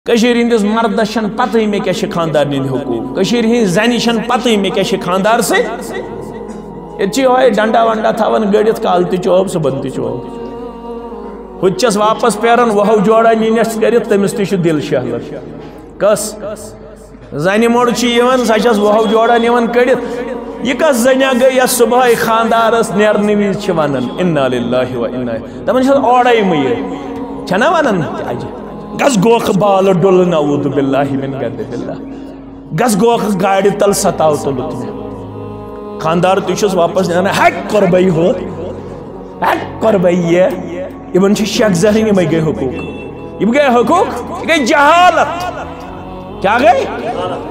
कशीर हिंदिस मर्दस पत मे क्या खानदार हकूक कशीर हिंद जन पत मे क्या खानदार से ये डंडा वंडा थवन गड़ित काल तोब सुबन तुचस वापस पेरन वह जोड़ा नीनस कर तमिस दिल शहलत कस जन मोड़ सचस वह जोड़ा निवन कड़ित यह कस जनिया गई या सुबह खानदार नेरन विज वन इन्ना लिल्लाहि व इन्ना दपन ओड़े मय्यर छना वन गस गोख बाल डुल नऊद बिल्लाहि मिन गदिल्लाह गस गोख गाड़ी तल सताव तुलुत में खानदार तुझस वापस हक कर बई हो हक कर बई ये इबन शक जहन ये गए हकूक ये गए हकूक ये गई जहालत क्या गई